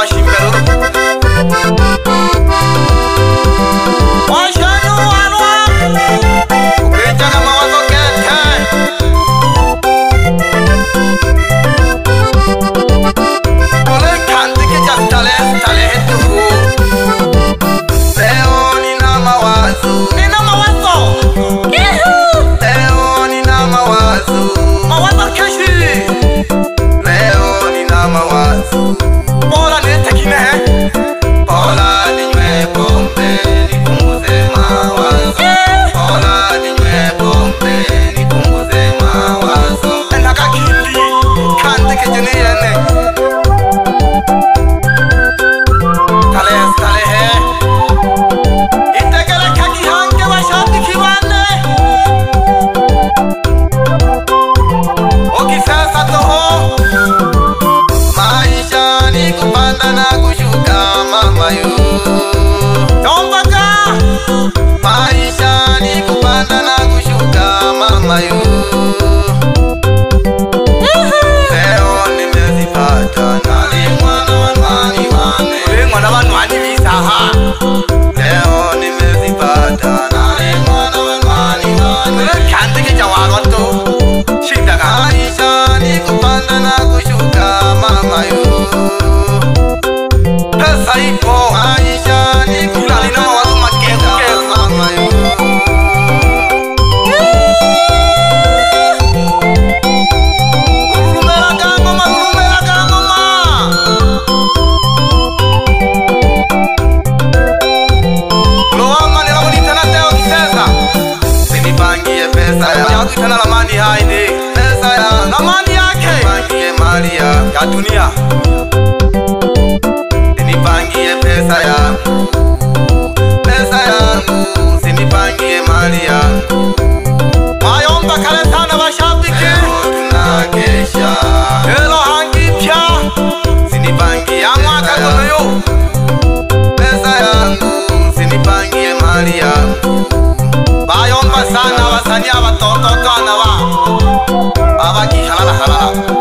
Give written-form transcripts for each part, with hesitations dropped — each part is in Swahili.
ya dunia. Sinipangie pesa yangu, sinipangie mali yangu. Mayomba kale sana bashabiki, tunakesha helo hangi pya. Sinipangie mwaka gono, pesa yangu, sinipangie mali yangu. Bayomba sana wasani abatoto kana ba abaki halala halala.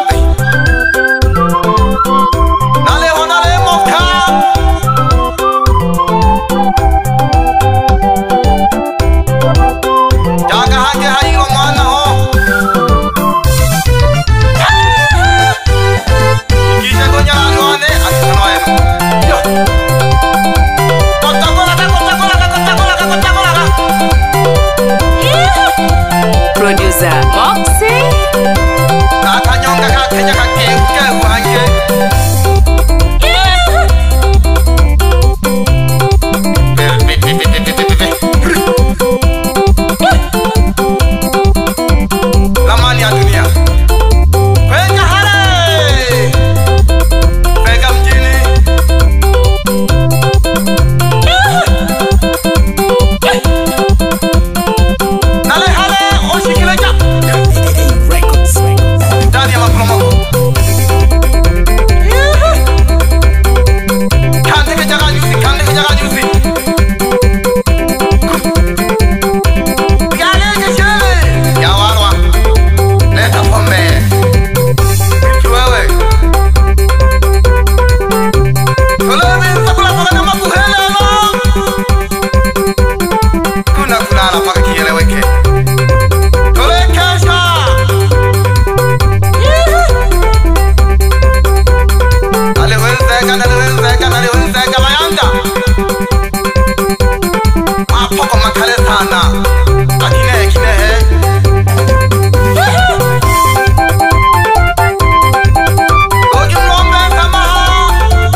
Producer Moxie kakanyonga kakenya kakenge wange lamani ya dunia kwenye hale fega mjini nale hale oshikileja ndani ya maporomoko kandike jaga nyusi yalege shele ya warwa leta pombe kiwewe kulebe sakula pagana makuhelelo kuna kulala paka kieleweke mapoko makale sana akine kinehe ogi ngombe samaha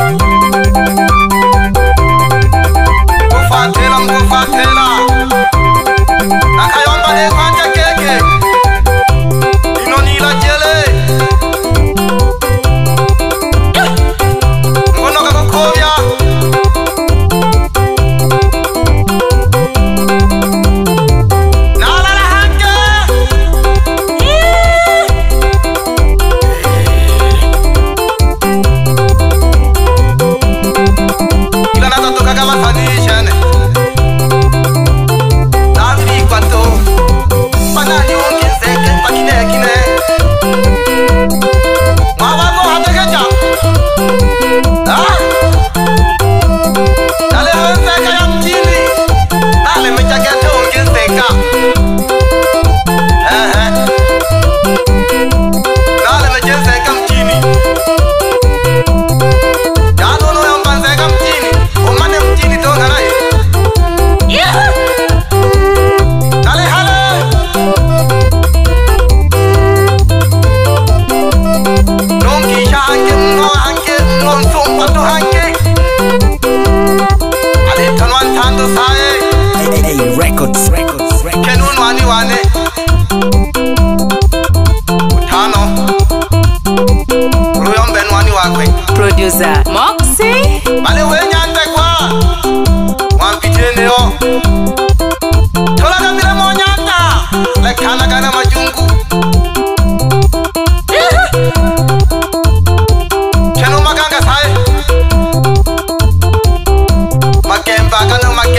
kufatela nakayomba ne kwanja keke inonila jele ngonoka kokobya Mando sae Hey, records. Kenun wani wane Utano Ruyom ben wani wakwe Producer Moxie. Bale we nyante kwa Wampitene o Tola gamire mo nyanta Lekana gana majungu Kenu maganga sae Makemba gana